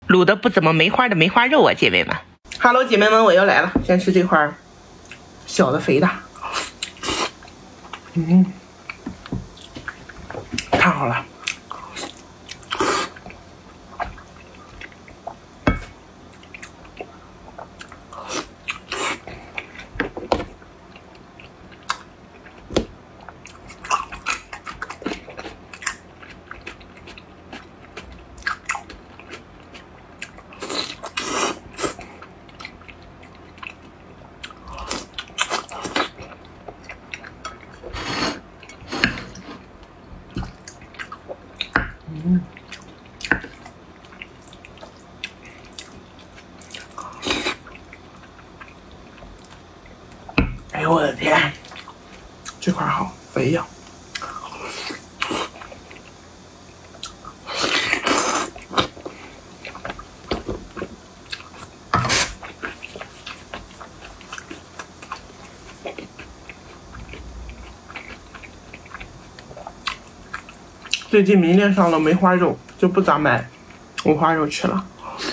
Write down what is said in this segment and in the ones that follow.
卤的不怎么梅花的梅花肉啊，姐妹们。Hello， 姐妹们，我又来了，先吃这块小的肥的，太好了。哎呦我的天，这块好肥呀！最近迷恋上了梅花肉，就不咋买五花肉吃了。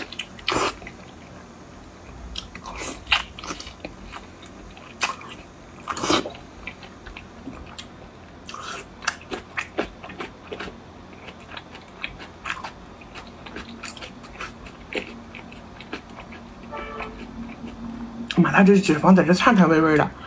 妈，它这脂肪在这颤颤巍巍的。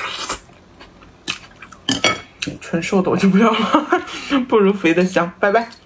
纯瘦的我就不要了，不如肥的香。拜拜。